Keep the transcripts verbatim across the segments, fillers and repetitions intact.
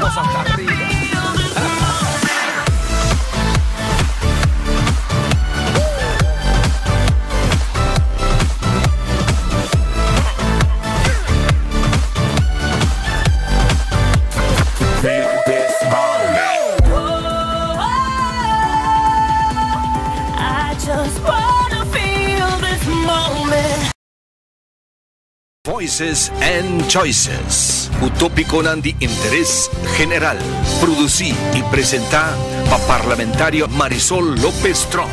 Vamos hasta arriba. Voices and Choices, utópico ng di interes general. Producí y presenta pa parlamentario Marisol Lopez Strong.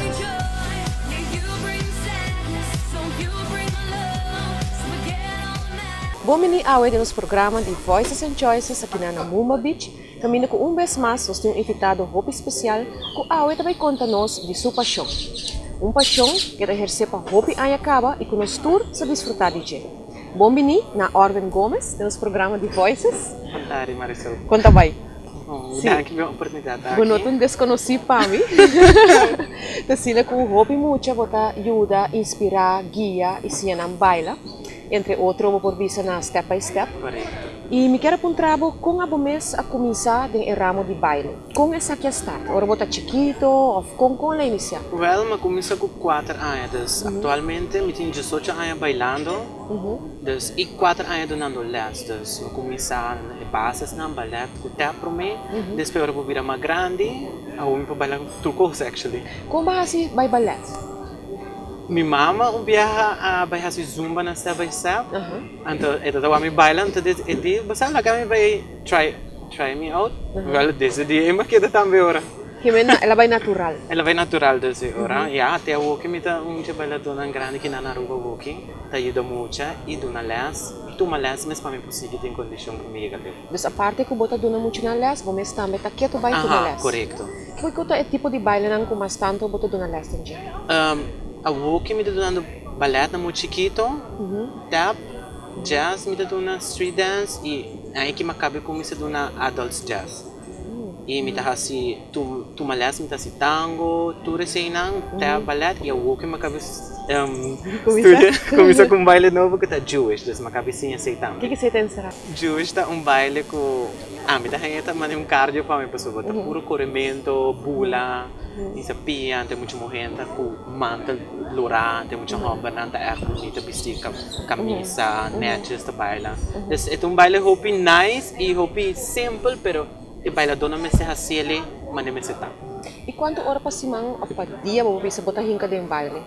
Bomini awe de nos programa de Voices and Choices aqui na Muma Beach. Caminho com um vez mais, nós temos um invitado hopi especial que awe também conta-nos de sua paixão. Um paixão que ele exerce para hopi Ayacaba e que nos tour se desfrutar de gente. Bombini na Orven Gomes, temos programa de Voices. Contare, Marisol. Conta bem. Oh, sim. Dá aqui a oportunidade. Bueno, tu desconhecido para mim. Então, se com o hobby muito, bota ajuda, inspirar, guia e se não baila. Entre outros, vou por vista na step by step. Correto. E me quero um trabalho com a mês a começar em ramo de baile. Com essa que está? Ou bota chiquito ou com com a iniciar? Well, me começa com quatro anos. Uhum. Atualmente, me tenho dezoito anos bailando. Uhum. Dus, e quatro anos donando les. Dus, me começa em bases na ballet com teatro me. Uhum. Depois eu vou virar mais grande. Eu vou bailar trucos, actually. Como base vai ballet? Minha mama viaja a bailar zumba na step by step. Então, ela estava me bailando, então ele basta lá que me vai try try me out. Well, desde dia eu me quedo também ora. Que ela vai natural. Ela vai natural desde ora. E até o que me tá um dia bailadora grande que na Naruba walking, tá ajuda muito e dona les. Tu malas mas para mim possível tem condição comigo ali. Dus a parte que bota dona muito na les, vou mesmo também tá quieto vai tu na les. Correto. Foi que é tipo de baile não com mais tanto bota dona les também. Um, a walking me tá dando ballet na muito chiquito, tap, jazz me tá dando street dance e aí que me acaba com me tá dando adult jazz. E me tá assim, tu tu malas me tá assim tango, tu recém-nang, tap ballet e a walking me acaba um começa com um baile novo que tá Jewish, dus me acaba sim aceitando. O que que você tem será? Jewish tá um baile com ah, me tá hangeta mas um cardio para mim pessoa, tá puro corrimento, bula. Isa pia, tem muita morrenta com mantel lura, tem muita roupa, não é bonita vestir camisa, netes, tá baila. É um baile hopi nice e hopi simple, pero o bailador não me se hasile, mas não me se tá. E quanto hora para simang apa dia vou ver se botar hinca de baile?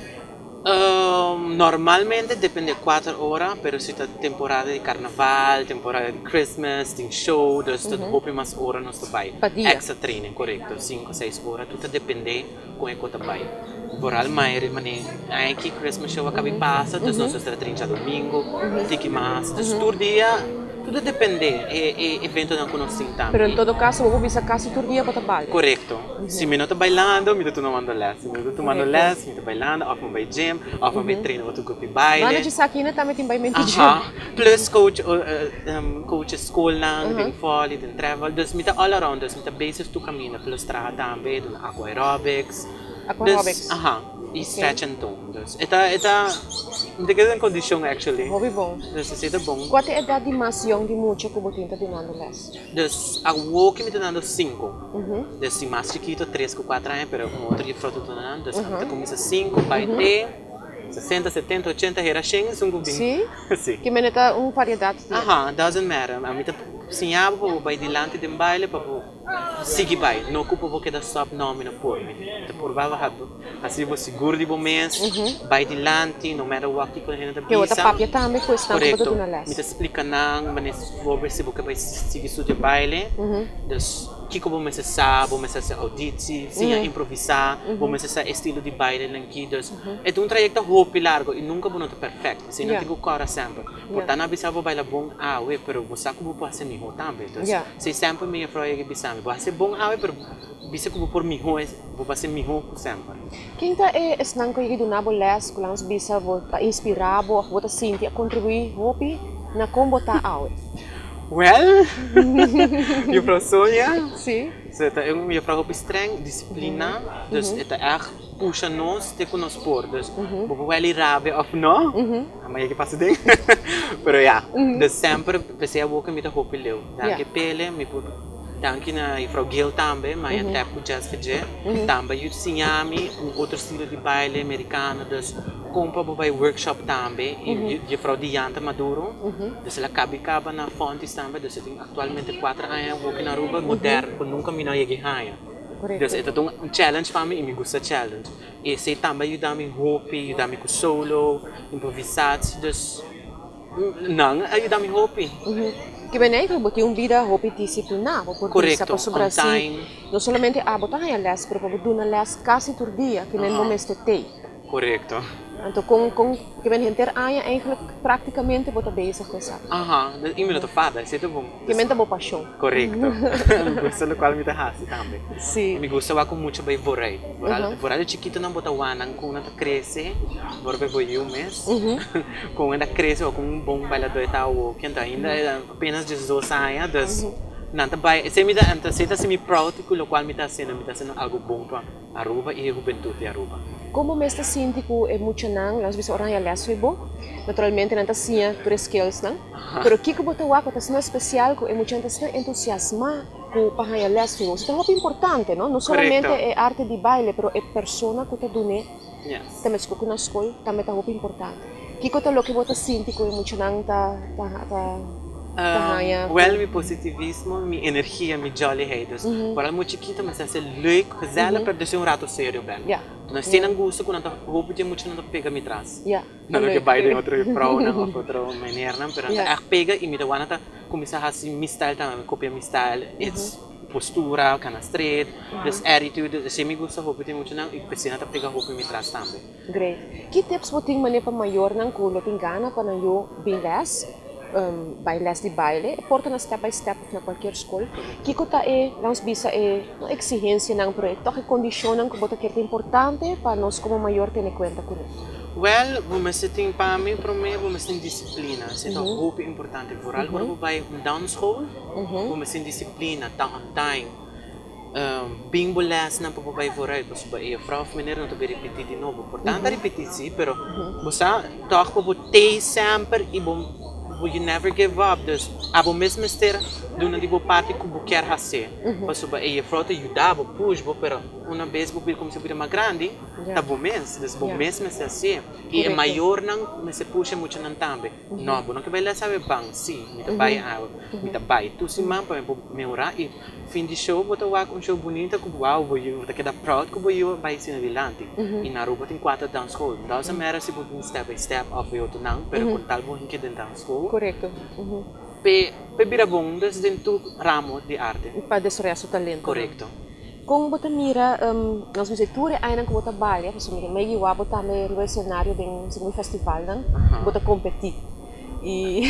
Um, normalmente depende de quatro horas, pero se está temporada de carnaval, temporada de Christmas, tem show, dus dat hoop je mais horas no trabalho. Extra training, correto, cinco, seis horas, tudo depende com o que trabalho. Boral mais, mané, aqui Christmas show acaba passa, dus nós estamos treinando domingo, tiki mais, dus todo dia. Tudo depende, é, é evento não conhecem também. Pero em todo caso, vou vir quase todo dia para trabalhar. Correto. Se me não está bailando, me estou tomando les. Se me estou tomando les, me estou bailando, ou me vai gym, ou me treino outro grupo de baile. Mas de saquina também tem baile de gym. Plus coach, um, coach school na, tem folly, tem travel. Dus me está all around, dus me está basis tu caminho, plus trabalho também, do aqua aerobics. Aqua aerobics. Aha. E stretch and tone. Dus, ita, ita, hindi ka ng condition actually. Hobby bom. Dus, ito bom. Qual é a idade mais young de muito que você está donando les? Dus, a walking me donando cinco. Dus, si mais chiquito, três com quatro anos, pero um outro de fruto donando. Dus, ita começa cinco, vai ter sessenta, setenta, oitenta gerações, um gubim. Sim? Sim. Que meneta uma variedade. Aha, doesn't matter. A mim tá sinhava para vai dilante de baile para seguir baile. Não ocupa porque da stop nómina por mim. Tá por vai rápido. Assim você seguro de bom mês, vai dilante, no matter what que quando a gente Que outra papia também com esta coisa do les. Me tá explicando, mas vou ver se você vai seguir isso de baile. Dus que como você sabe, você sabe audite, se improvisar, você sabe estilo de baile aqui. Dus é um trajeto hopi largo e nunca bonito perfeito. Se não tem o cara sempre. Portanto, não bisa vou bailar bom ah, we, pero você como pode ser melhor também. Dus se sempre me afroia que bisa me, pode ser bom ah, we, pero bisa como por melhor, vou ser melhor sempre. Quem tá é esnang ko yido na boles, ko lang bisa vou inspirar, vou vou sentir contribuir hopi na como tá out. Well, juffrouw Sonja. Sim. So, ito yung juffrouw op streng, disciplina. Mm-hmm. Dus ito echt pushen nos, te kunnen spoor. Dus mm-hmm. Bobaweli rabe of no. Mm-hmm. Maar je passa ding. Pero ja, mm-hmm. Dus sempre, você woken met de hopi leeuw. Dank je pele, mi pu. Dank je na juffrouw Gil tambe, maar je tap ku jazz fije. Tamba je sinyami, um outro estilo de baile americano. Dus kompa bij workshop tambe, juffrouw Dianta Maduro. Dus ela cabe-caba na fontes tambe. Dus eu atualmente quatro anos woken na Aruba, moderno, por nunca me não ia ganhar. Dus ito tong challenge para mim e me gusta challenge. E sei também ajuda-me hopi, ajuda-me com solo, improvisados, dus não ajuda-me hopi. Que bem aí que botar uma vida hopi disciplinada, porque se para o Brasil não somente a botar aí a les, mas para botar na les quase todo dia, que nem momento de tei. Correcto. Então, com com que bem gente aí eigenlijk praticamente botar bezig com isso. Aham, e me não fada, isso é bom. Que bem boa paixão. Correcto. Me gusta lo qual me tá hasi também. Sim. Me gusta wa com muito bem vorei. Voral, voral chiquito não botar wanang com nata cresce, vorbe boi um mês. Com ainda cresce ou com um bom bailador tá o que ainda apenas dezoito anos, dus nanta bai, se me dá, anta se tá se me proud com lo qual me tá sendo, me tá sendo algo bom para Aruba e a juventude de Aruba. Como me está sentindo é muito não, às vezes orang ya les foi bom. Naturalmente não tá sim por skills não. Pero que que botar wa, tá sendo especial, é muito gente está entusiasma com para ya les foi. Isso é muito importante, não? Não somente é arte de baile, pero é persona que tá dune. Yes. Também escuta na escola, também tá muito importante. Que que tá lo que botar sentindo é muito não tá tá tá Um, well, mijn positivisme, mijn energie en mijn jollyheid. Dus mm-hmm. Vooral moet je kiezen, maar het is leuk, gezellig, mm-hmm. Dus je een rato sério ben. Yeah. Não tem nenhum gosto quando eu vou pedir muito não pega me traz. Yeah. Não é que vai de outra prova não ou outra maneira não, mas é pega e me dá uma nota começar a assim me style também, copiar me style, it's postura, canastret, this attitude, se me gusta roupa tem muito não e precisa tá pegar roupa me traz também. Great. Que tips você tem maneira para maior não com lo tem gana para eu bem les? Um, bailes de baile, porta na step by step na qualquer escola. Que kota é, nós bisa é uma exigência não projeto, que condicionam que bota que é importante para nós como maior ter em conta com isso. Well, você tem para mim, para mim, você tem disciplina, isso é muito importante. Vooral quando você vai um dance school, você tem disciplina, tá on time. Bem bolas na para vai vooruit, dus bij je vrouw of meneer não te repetir de novo. Portanto, repetir sim, pero você toch para você sempre e bom you never give up, dus abo mesmo ester duna di bo parte que bo quer fazer. Passo ba e frota ajudava, push bo, pero uma vez bo como se vira mais grande, tá bom mesmo, dus bo mesmo é assim. E é maior não, mas se puxa muito não também. Não, bo não que vai lá saber bang, sim, me tá vai a, me tá vai. Tu se man para melhorar e fim de show botar um show bonito com uau, bo you tá que dá proud com bo you vai ser adiante. E na Aruba tem quatro dance school. Dá essa mera se bo step by step of eu tu não, pero com tal bo que dentro dance school. Correto. Uhum. Pe, pe birabong das dentro ramo de arte. Para desarrollar seu talento. Correcto. Kung bota mira, um, nós vamos dizer, tudo aí não que bota baile, porque mira, meio igual bota no cenário de um festival, não? Uh-huh. Bota competir. E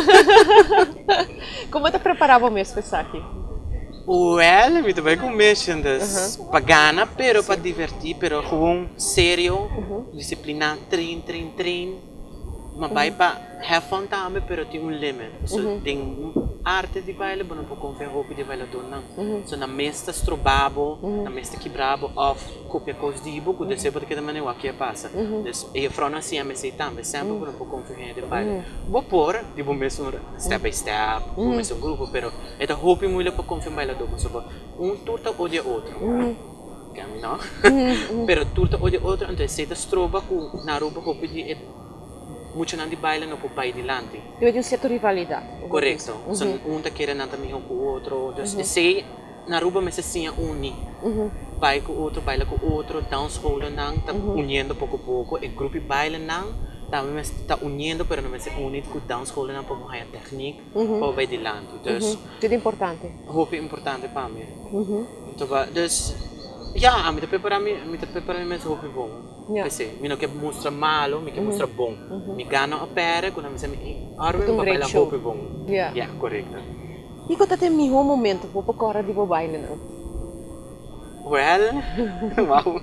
como bota preparava mesmo para aqui? Well, me também com mexendas uh-huh. Pagana, pero para divertir, pero gewoon sério, uh-huh. Disciplinado, trein, trein, trein. Mas vai para have fun também, pero tem um limite. So uhum. Tem arte de baile, mas não pode confiar roupa de bailador não. Uhum. So na mesta strobabo, uhum. Na mesta quebrabo, off copia coisa de ibo, quando você pode que também o que passa. Então e a frona assim a mesa também, sempre não pode confiar de baile. Vou pôr, tipo mesmo step by step, como mesmo grupo, pero é da roupa muito para confiar bailador, mas um turta odia outro. Não? Pero turta odia outro, então você stroba com na roupa roupa de muito não de baile não pode ir adiante. Eu tenho certa rivalidade. Correto. Uhum. So, um tá querendo nada melhor com o outro. Então, uhum. Se na Aruba mas assim uni, uhum. Vai com o outro, baila com o outro, dance hall não, tá uhum. Unindo pouco a pouco. E grupo de baile não, também está unindo, mas não se unindo com o dance hall não para morrer a técnica, uhum. Para ir adiante. Então, uhum. Tudo importante. Roupa é importante para mim. Uhum. Então, ja, a me prepara me me prepara me roupa bom. Pensei, me não quer mostrar malo, me quer mostrar bom. Me gana a pera quando me se me arme para bailar roupa bom. Yeah, yeah, correto. E quando tem melhor momento para para correr de baile não? Well, wow.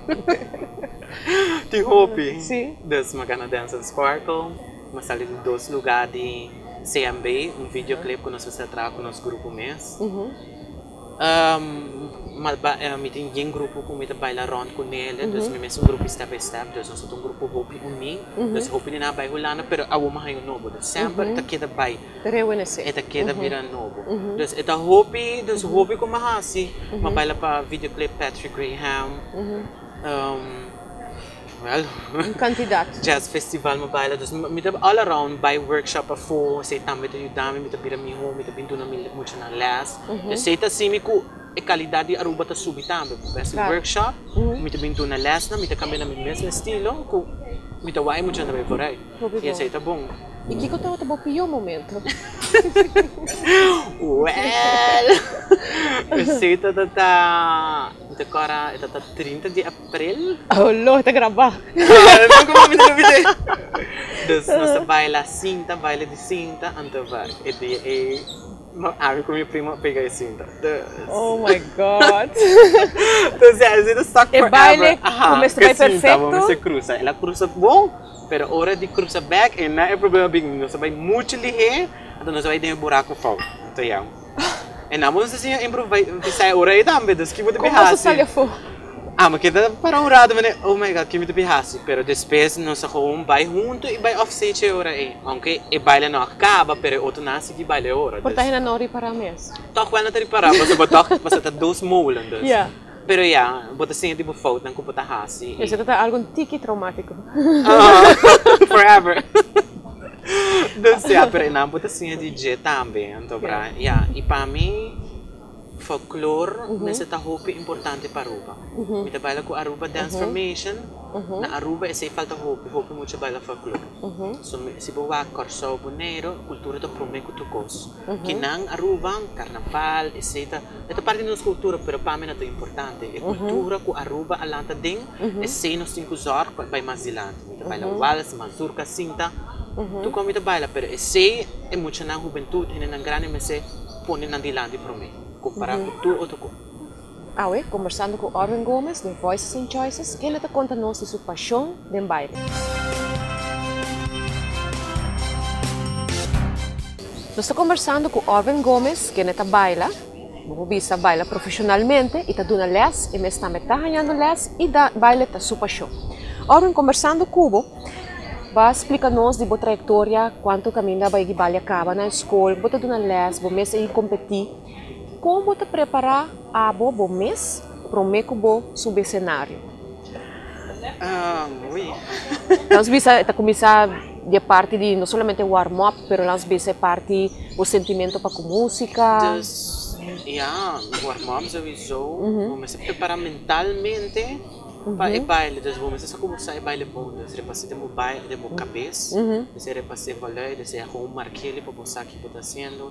Tem roupa. Sim. Das magana dance and sparkle, mas ali de dois lugares de C M B, um videoclip que nós fazemos com o nosso grupo mês. Uhum. Um, mas uh, tem um grupo que me baila rond com ele, então me mesmo um grupo step by step, então nós temos um grupo hopi uni, então hopi ni na bai hulana, pero awo mahayo novo, então sempre tá queda bai. Reunese. Eta queda vira novo. Então eta hopi, então hopi com mahasi, ma baila pa videoclip Patrick Graham. Um, well, um candidato. Jazz festival ma baila, então me tá all around by workshop a fo, sei também tá ajudando, me tá bira mi home, me tá bindu na mi muito na las. Então sei tá sim ku e qualidade de Aruba tá subir também, esse workshop, me tá bindu na las na, me tá cambiando na mesmo estilo, ku me tá vai muito na vai por aí. E sei tá bom. E que que eu tava o pior momento? Well, sei tá tá agora é tá trinta de abril. Oh, lo, tá gravar. Não como me duvidei. Então nós baila cinta, baila de cinta, então vai. E de e a com minha prima pega a cinta. Oh my god. Então é assim, stuck forever. E baile começa bem perfeito. Vamos se cruza. Ela cruza bom, pero hora de cruza back e não é problema big. Nós vai muito ligeiro, então nós vai ter um buraco fora. Então é. E não vamos assim improvisar a hora aí também, das que vou te Como você sale for? Ah, mas kita para um lado, mas oh my god, que me te bihasi. Pero depois nós vamos vai junto e vai offset a hora aí. Aunque e baile não acaba, pero outro nasce que baile a hora. Porta na nori para mes. Toc quando te para, você botar, você tá dois molendas. Yeah. Pero yeah, bota assim tipo foto, não culpa tá hasi. Isso tá algo tique traumático. Forever. Então, se a pero não bota assim D J também, então para, yeah, e para mim folklore uh-huh. Nessa tá roupa importante para Aruba. Uh-huh. Me trabalha com Aruba Dance uh-huh. Formation. Uh-huh. Na Aruba esse falta roupa, roupa muito baila folklore. Uh-huh. So se boa corso boneiro, cultura do promeco tocos. Uh-huh. Que não Aruba, carnaval, esse tá, essa parte da nossa cultura, pero para mim é importante. É cultura com Aruba alanta ding, esse nós temos que usar para mais dilante. Me trabalha vals, mazurka, cinta. Tu como me trabalha, pero esse é muito na juventude, e na grande mas se põe na dilante para mim. Comparar com tu ou tu. Ah, ué, conversando com Orvin Gomes de Voices and Choices, que ele está contando-nos de sua paixão de baile. Nós estamos conversando com Orvin Gomes, que ele está baila, vamos ver baila profissionalmente, e está dando les, e mesmo está ganhando les, e da baile está sua paixão. Orvin, conversando com o vai explicar-nos de sua trajetória, quanto caminho vai baile acaba na escola, você está dando les, você mesmo competir. Como você preparar a boa mês para o meio subir cenário? Ah, oui. Nós vimos que começar de parte de não somente o warm-up, mas nós vimos parte o sentimento para a música. Dus, ja, warm-up sowieso. Vamos se preparar mentalmente para o baile. Dus vamos se começar a baile bom. Dus repassar o baile de boa cabeça. Dus repassar o baile, dus arrumar marquele para mostrar o que está fazendo.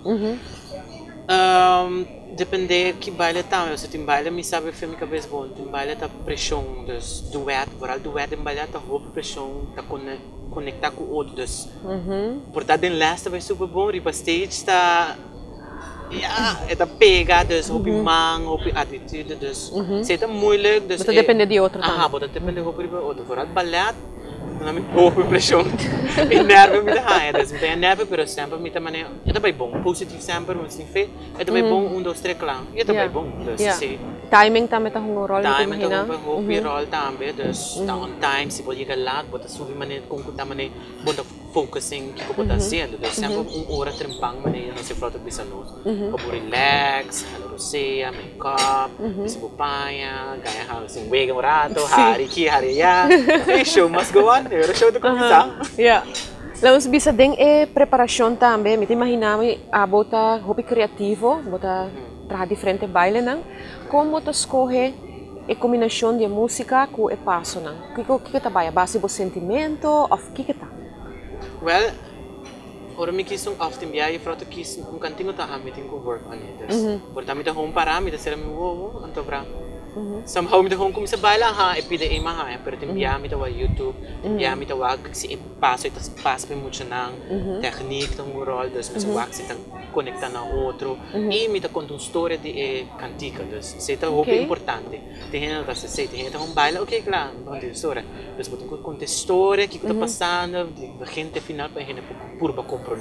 Um, depende que baile tá, eu se tem baile me sabe filme que cabeça bom, tem baile tá pressão, dus duet, vooral duet em baile tá roupa pressão, tá conectar com o outro, dus portanto em last vai super bom, riba stage tá, yeah, é tá pega, dus roupa mang, roupa attitude, dus se tá moeilijk, dus você depende de outro, ah, pode depender roupa riba outro, vooral ballet não me pouco impressão e nervo me dá é das me dá nervo pero sempre me também é também bom positivo sempre mas sim fe é também bom um dois três claro e é também bom dus se timing também tá um rol timing tá um rol também dus tá on time se pode chegar lá bota subir maneira com que também bota focusing que como tá sendo dus sempre um hora trempang maneira não se frota bisa nos para relax rosea make up se bupanha ganha assim wega um rato hari ki hari ya show must go on. Eu show de começar. Yeah. Lalu bisa deng e preparação também. Me imaginava a bota hobby criativo, bota trabalhar diferente baile não. Como bota escolhe a combinação de música com o passo não. Que que que trabalha base do sentimento ou que que tá? Well, ora me quis um often bia e frota quis um cantinho tá a meeting com work on it. Portanto, me dá home para me dá ser me wo anto pra somehow me dahong kung sa baila ha epide ema ha pero timbia mi tawa YouTube timbia mi tawa si passo itas passo pe muito nang technique tong rol dus mas wak si tang conecta na outro e mi ta conta uma história de e cantica dus se ta hope importante tem gente da se se tem gente um baila ok claro não tem história dus botem conta história que está passando de gente final para gente por para compreender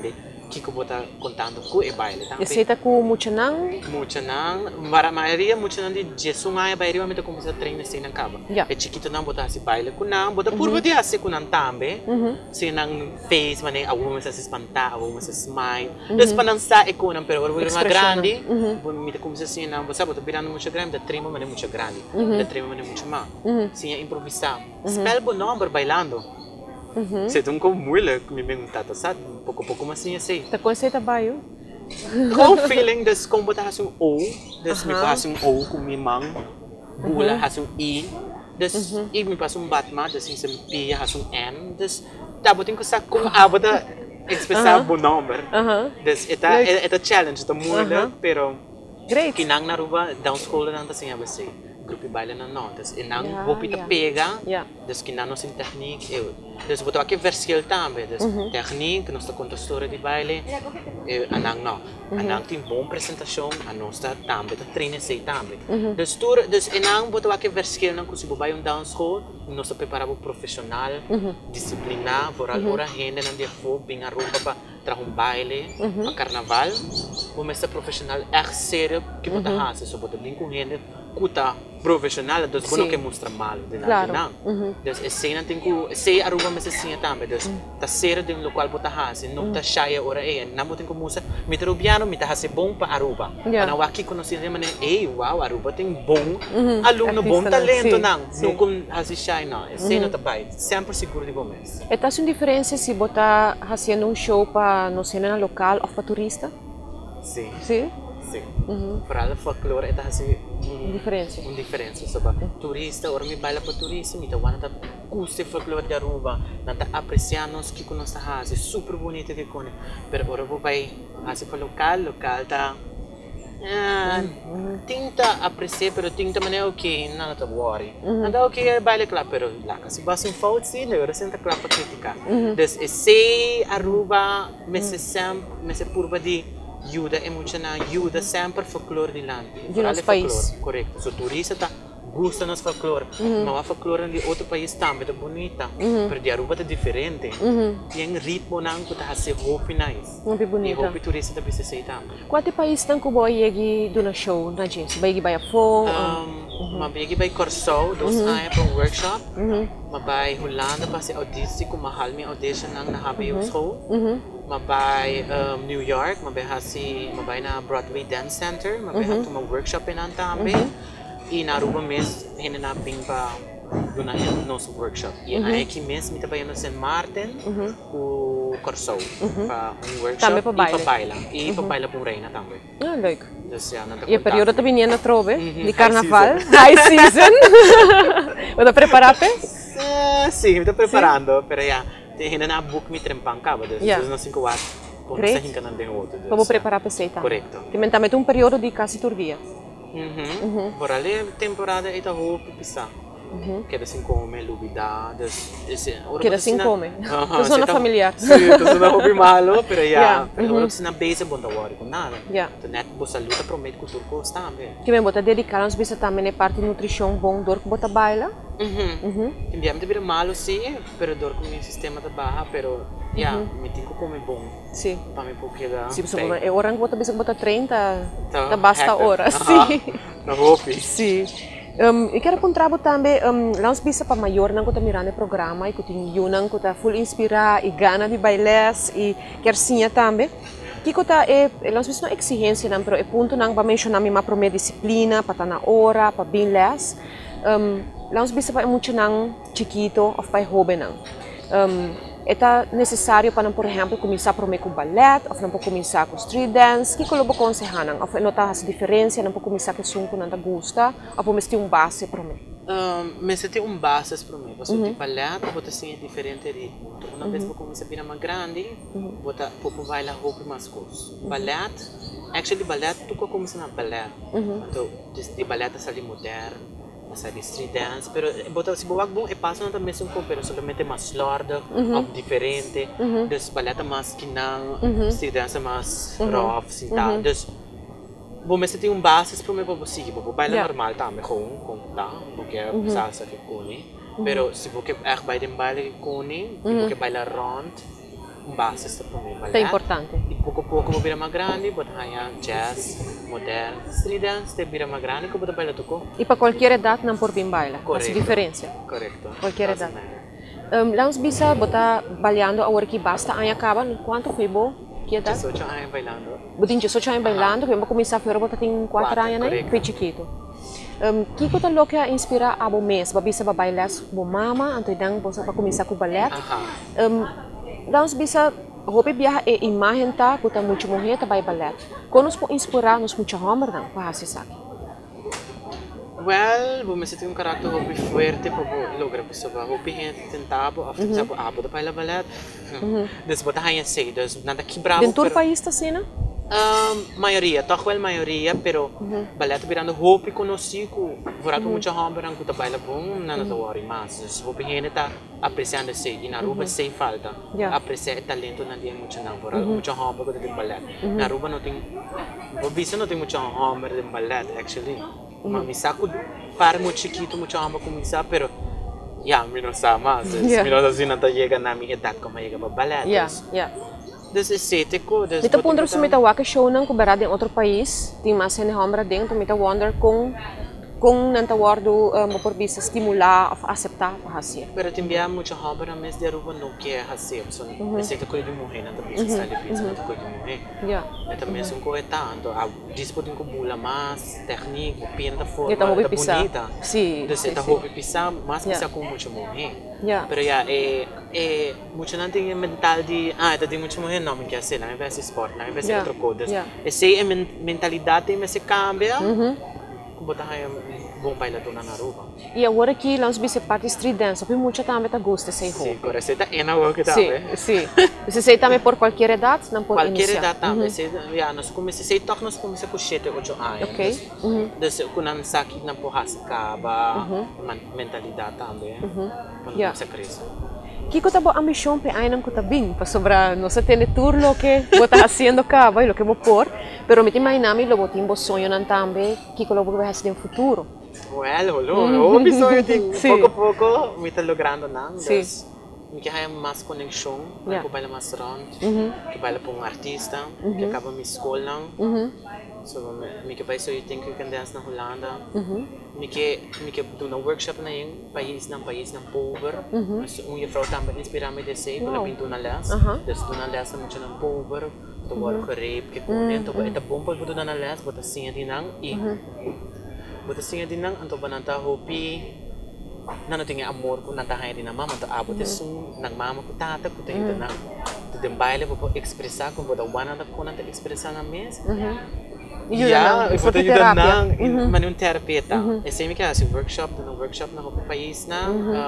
Kiko bota contando com e baile também. Aceita com mucha nang? Mucha nang, para a maioria mucha nang de jesungai baile realmente começa a treinar sem acaba. Yeah. É chiquito não botar se baile com nang, bota por dia se com nang também. Se nang face mané algumas se espantar, algumas se smile. Des para não sa e com nang pero agora uma grande, me te começa assim não, você bota virando muito grande, da treino mané muito grande, da treino mané muito má. Sim, é improvisar. Spell bom number bailando. Mm-hmm. Sei tão como mulher que me pergunta, sabe? Pouco pouco mas assim assim. Tá conceita baio? Com feeling des como botar assim o, des me passa um o com minha mão, bula has um i, des e me passa um batma, des assim se pia has um n, des tá botin que sabe como a bota expressar bom número. Des eta eta challenge da mulher, pero great. Que nang na ruba down school na assim a você. Grupo baile na notas, e nang yeah, hopi yeah. pega, yeah. des que não sin technique, eu, des botou aqui verschil também, des uh-huh. technique, nós tá conta história de baile, e anang não, uh-huh. anang tem bom apresentação, a nós tá também tá treina sei também, uh-huh. des tour, des e nang botou aqui verschil não que se bobai um dance school, nós tá preparado profissional, uh-huh. disciplinar, por a hora rende não de fo, bem a roupa para tra um baile, uh-huh. a carnaval, o mestre profissional é sério que botar uh-huh. raça, só botar bem com rende kuta profissional, dus bono que mostra mal de nada não. Dus é cena tem que sei aruba mas assim também, dus tá ser de um local bota hasi, não tá cheia ora é, não botem como mostra, me terubiano me tá hasi bom para aruba. Ana aqui conheci mané, ei, wow, aruba tem bom aluno, bom talento não, não com hasi cheia não, é cena também, sempre seguro de gomes. É tá uma diferença se botar fazendo um show para no cena local ou para turista? Sim. Sim. Sim. Uhum. Para o folclore é assim um diferença. Um diferença, sabe? Uhum. Turista, ora me baila para turista, me tá vendo tá custe folclore da Aruba, não tá apreciando os que conosco tá é super bonito que cone, pero ora vou vai assim para local, local tá ah, uhum. Tinta apreciar, pero tinta maneira que não tá worry. Não tá ok baile claro, pero lá se basta um fault sim, agora senta claro para criticar. Des esse Aruba, me se sempre, me se purba de ajuda emocional, ajuda sempre folclore de lá. De nosso país. Correto. So turista tá gosta nos folclore, mas o folclore de outro país também tá bonita, mas de Aruba tá diferente. Tem ritmo não que tá assim hope nice. Muito bonita. E hope turista tá bem se também. Qual país tão que boa ir do na show, na gente? Vai ir para fo? Mas vai ir para Corsou, dois anos para um workshop. Mas vai Holanda para se audição, com mahal me audition nang na H B O show. Mabay um, New York, mabay hasi mabay na Broadway Dance Center, mabay mm-hmm. hatu ma workshop in antambe. Mm-hmm. I naruba mes hinanaping pa doon na nos workshop. I mm-hmm. ay ki mes mita ba yun na Saint Martin mm-hmm. o Corsou mm-hmm. pa un workshop. Tambe pa baile. I pa baila. I pa baila pong reyna tambe. Ah, like. Just yan. E periodo também niya na trove di carnaval, high season. Udah preparape? Uh, sim, estou preparando, pero ya. Ainda na book me trempang ka, mas yeah. não cinco horas. Great. Vamos preparar para você, tá? Correto. Também um período de quase todo dia. Uhum. Uhum. Por ali temporada é da roupa pisar. Uhum. Queda sem comer, lubidadas. Queda sem comer. Zona familiar. Sim, zona hobby malo, pero ya. Pero agora se na base bom da worry com nada. Yeah. Então net boa luta promete com turco também. Que bem bota dedicar uns bisa também é parte de nutrição bom dor que bota baila. Mhm. Mhm. Enviamos de malo sim, pero dor com o sistema da barra, pero ya, me tenho que comer bom. Sim. Para me porque dá. Sim, pessoal, é orang bota bisa bota trinta, tá basta hora, sim. Na roupa. Sim. Um, eu quero encontrar também, um, lá uns bisa para maior, não que tá mirando o programa, e que tem yunang que tá full inspirar e gana de bailes e quer sim também. Que tá é, lá uns bisa não exigência não, pero é ponto não para mencionar me para minha disciplina, para tá na hora, para bem les. Um, lá uns bisa para muito não chiquito ou para jovem não. Um, é necessário para, por exemplo, começar por com ballet, ou não pode começar com street dance, que coloco aconselham, ou notar as diferenças, não pode começar com som que não gosta, ou pode ter um base para mim. Um, mas tem um base para mim, porque o ballet pode ser diferente ritmo. Uma vez que eu comecei a vir mais grande, vou bailar roupa mais curso. Ballet, actually ballet, tu começa na ballet, então de ballet é ali moderno. Sabe, street dance, pero bota se boa bom e passa na mesma com, pero solamente mais larga, ou diferente, dus baleta mais que não, street dance mais rough, assim, tá, dus bom, mas tem um base para mim para você, para bailar normal, tá, mas com, com, tá, porque é salsa que cone, pero se você é bailar baile cone, porque bailar round, um base para mim, é importante. E pouco a pouco vou virar mais grande, vou ganhar jazz, moderno, street dance, te virar mais grande, que vou bailar tudo. E para qualquer idade não por bem baila, Correto. essa diferença. Correto. Qualquer idade. Um, Langs bisa bota bailando a hora que basta, aí acaba, quanto foi bom? Que idade? dezoito anos bailando. Botin dezoito anos bailando, quando começar a fora bota tem quatro anos, né? Foi chiquito. Um, que coisa louca inspira a bom mês, babisa ba bailar com mama, então dan bosa para começar com ballet. Um, Langs bisa hope biar e imagem tá, kuta muito mulher tá ballet. Quando nos pode inspirar nos muito homem dan, para assim sabe. Well, vou me sentir um caráter hope forte para lograr pessoa, hope gente tentava, after sabe, abo da baila ballet. Des bota hanya sei, des nada quebrado. Dentro do país tá assim, né? Um, maioria, toch wel maioria, pero uh-huh. ballet virando hope conhecido, vorado muito homem branco da baila bom, nada da worry mas, dus hope gente tá apreciando sei, e na Aruba sei falta, apreciar talento na dia muito não, vorado muito homem branco da ballet. Na Aruba não tem, vou ver não tem muito homem de ballet actually. Mas me saco para muito chiquito, muito homem começar, pero yeah, me não sabe mais, me não assim não tá chega na minha idade como chega para ballet. Yeah, yeah. Desse estético, desse. Então, quando você meta waka show não coberado em outro país, tem mais gente homem dentro, meta wonder com com nanta wardo um, por vista estimular, aceitar, fazer. Pero também muito homem na mês de Aruba não quer fazer, só aceita coisa de mulher, não também se sai de pizza, não coisa de mulher. Yeah. É também são coisa tanto, a disputem com bula mais técnica, pinta forma, tá bonita. Sim. Desse tá roupa pisar, mas pisar com muito mulher. Yeah. Pero yeah, é é muito não tem mental de ah, tá tem muito mulher não, me quer ser, não é esse esporte, não é esse outro coisa. Essa é mentalidade, mas se cambia. Botar aí bom bailador na Aruba. E agora que nós vimos parte street dance, porque muita também tá gosta de roupa. Sim, agora você tá é na work também. Sim, sim. Você sei também por qualquer idade, não pode qualquer iniciar. idade também, você já nós começamos sei toque nós começamos com sete oito anos. Ok. Então, quando nós aqui não porras acaba, mentalidade também. Quando você cresce. Que coisa boa ambição pe ainda que tá bem para sobrar nossa tele tour lo que vou tá fazendo cá, vai lo que vou por, pero me imaginami lo vou ter um sonho não também que eu vou fazer no futuro. Well, hello, o sonho tem pouco a pouco me tá logrando não, sim. Me quer mais mais conexão, que baila mais round, que baila para um artista, que acaba minha escola não. So, me que país eu tenho que dance na Holanda. Me que me que do na workshop na yung país ng país ng pover. Mas um juffrouw também inspirame de sei para pinto na les. Dus do na les mo ng pover, to war rape que kunin to ba ita bom pag do na les, bota singa dinang i. Bota singa dinang anto bananta hopi. Nano tinga amor ko natahay din na mama to abot sung nang mama ko tata ko tayo na. To dem baile po expressar kung bota wana na ko na expressar na mes. Ja, ik word er dan maar nu terapeuta. É sempre que assim workshop, no workshop na roupa país na,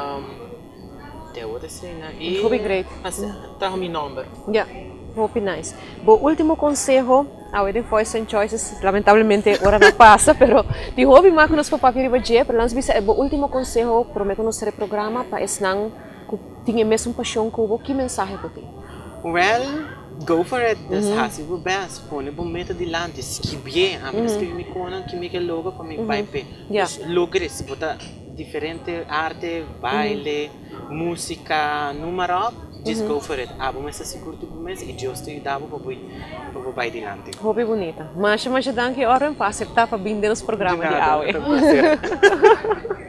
te outra assim na e. Hobby great. Tá o meu número. Yeah, hobby nice. Bo último consejo, a Wedding Voice and Choices, lamentavelmente ora não passa, pero de hobby mais que nós para papel e pero nós bisa bo último consejo, prometo nos ser programa para esnang tinha mesmo paixão com que mensagem que tem. Well, go for it. Das hast du best. Pone bom meta de lá, escrever, a mim escrever me conan que me que logo para me vai pe. Logres, botar diferente arte, baile, música, número, just go for it. Ah, bom essa seguro tu bom e eu estou dando para boi para vai de lá. Hobby bonita. Mas mas danke ora para acertar para vir nos programa de Aue.